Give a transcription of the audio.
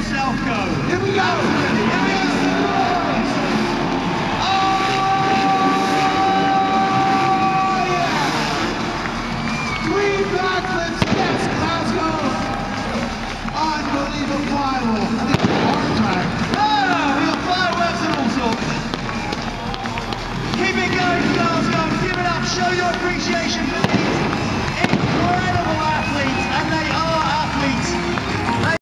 yourself go. Here we go. Here we go. Unbelievable fireworks. I think it's a heart attack. Oh, we got fireworks and all sorts. Keep it going, guys.